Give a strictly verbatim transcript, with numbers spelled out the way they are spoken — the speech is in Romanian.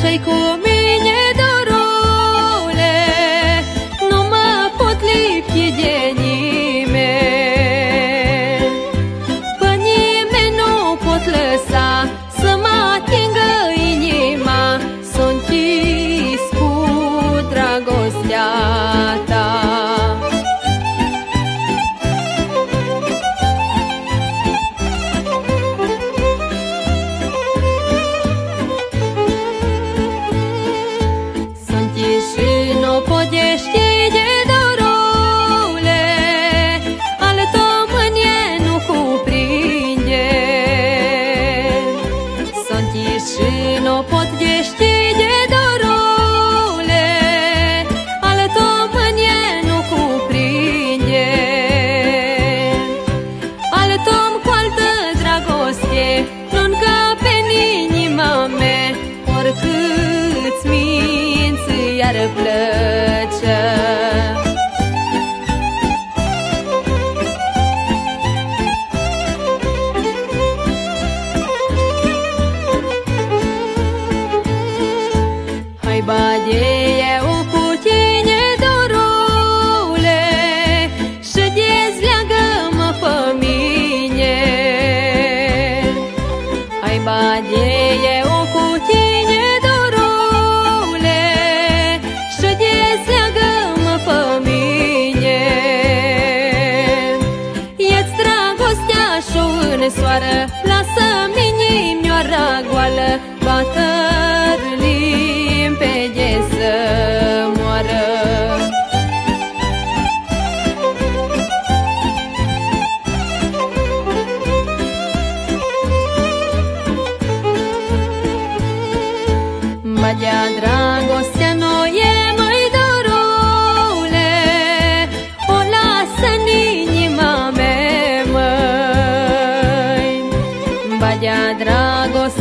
Stai cu mine, dorule, nu mă pot lipi de nimeni. Pe nimeni nu pot lăsa să mă atingă inima, s-o închis cu dragostea ta. Și nu podești de dorule, ale tău mânie nu cuprinde. Sunt și nu podești de dorule, ale tău mânie nu cuprinde. Ale tău cu altă dragoste nu încape în inima mea, oricât-ți minți iar plăcea. Hai bade eu cu tine, dorule, și dezleagă-mă pe mine. Hai bade eu cu tine, dorule, și dezleagă-mă pe mine. E-ți dragostea și-o însoară, lasă-mi inimioara goală, bată-r limpede să moară. Badea dragostea nu e, măi, dorule, o lasă în inima mea, măi. Badea dragostea